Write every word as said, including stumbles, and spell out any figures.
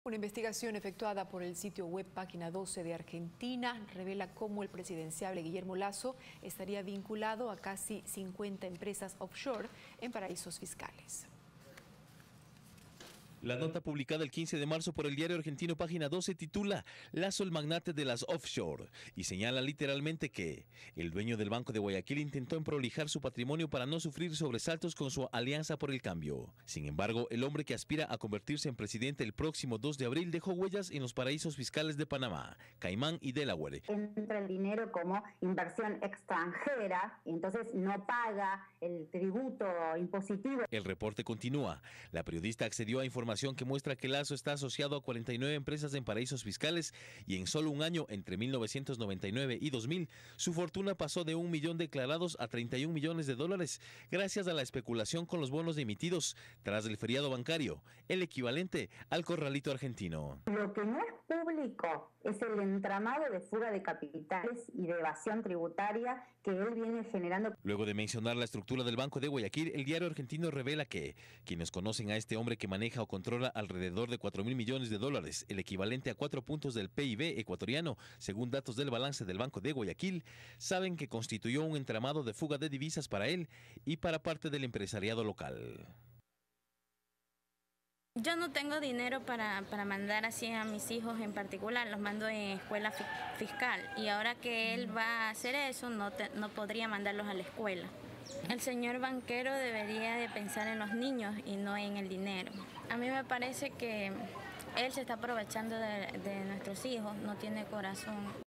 Una investigación efectuada por el sitio web Página doce de Argentina revela cómo el presidenciable Guillermo Lasso estaría vinculado a casi cincuenta empresas offshore en paraísos fiscales. La nota publicada el quince de marzo por el diario argentino Página doce titula Lasso, el magnate de las offshore, y señala literalmente que el dueño del Banco de Guayaquil intentó emprolijar su patrimonio para no sufrir sobresaltos con su Alianza por el Cambio. Sin embargo, el hombre que aspira a convertirse en presidente el próximo dos de abril dejó huellas en los paraísos fiscales de Panamá, Caimán y Delaware. Entra el dinero como inversión extranjera y entonces no paga el tributo impositivo. El reporte continúa. La periodista accedió a información que muestra que Lasso está asociado a cuarenta y nueve empresas en paraísos fiscales y en solo un año, entre mil novecientos noventa y nueve y dos mil, su fortuna pasó de un millón declarados a treinta y un millones de dólares gracias a la especulación con los bonos emitidos tras el feriado bancario, el equivalente al corralito argentino. Lo que no es público es el entramado de fuga de capitales y de evasión tributaria que él viene generando. Luego de mencionar la estructura del Banco de Guayaquil, el diario argentino revela que quienes conocen a este hombre que maneja o controla alrededor de cuatro mil millones de dólares, el equivalente a cuatro puntos del P I B ecuatoriano, según datos del balance del Banco de Guayaquil, saben que constituyó un entramado de fuga de divisas para él y para parte del empresariado local. Yo no tengo dinero para, para mandar así a mis hijos en particular, los mando en escuela fi fiscal y ahora que él va a hacer eso no, te, no podría mandarlos a la escuela. El señor banquero debería de pensar en los niños y no en el dinero. A mí me parece que él se está aprovechando de, de nuestros hijos, no tiene corazón.